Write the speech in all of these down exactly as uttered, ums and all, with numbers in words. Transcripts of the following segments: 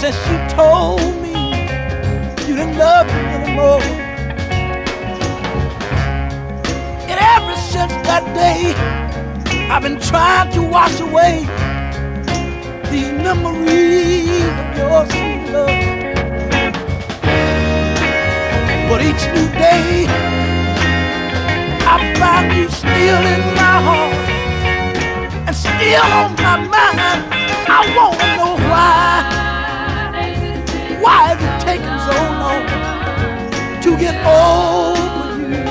since you told me you didn't love me anymore. And ever since that day, I've been trying to wash away these memories of your sweet love. But each new day, I find you still in my heart and still on my mind. I wanna know why. Why is it taking so long to get over you?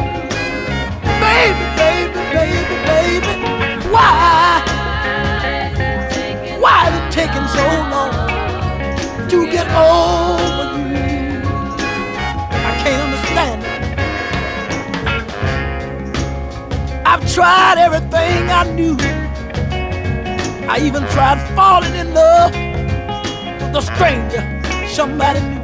Baby, baby, baby, baby, why? Why is it taking so long to get over you? I can't understand it. I've tried everything I knew. I even tried falling in love with a stranger, somebody new.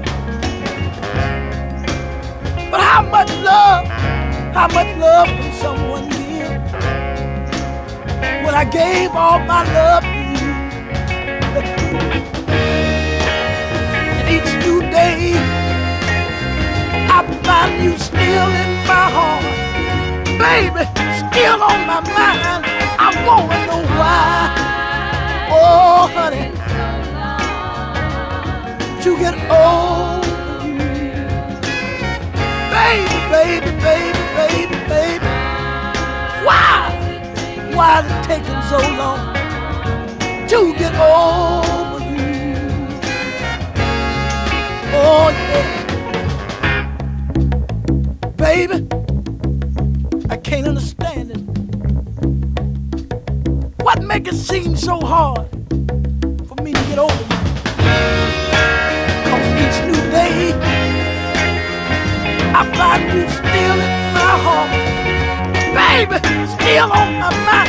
But how much love, how much love can someone give when I gave all my love to you? And each new day, I find you still in my heart, baby, still on my mind. I wanna know why. Oh, honey, to get over you. Baby, baby, baby, baby, baby, why? Why is it taking so long to get over you? Oh, yeah. Baby, I can't understand it. What makes it seem so hard for me to get over you? Cause each new day, I find you still in my heart, baby, still on my mind.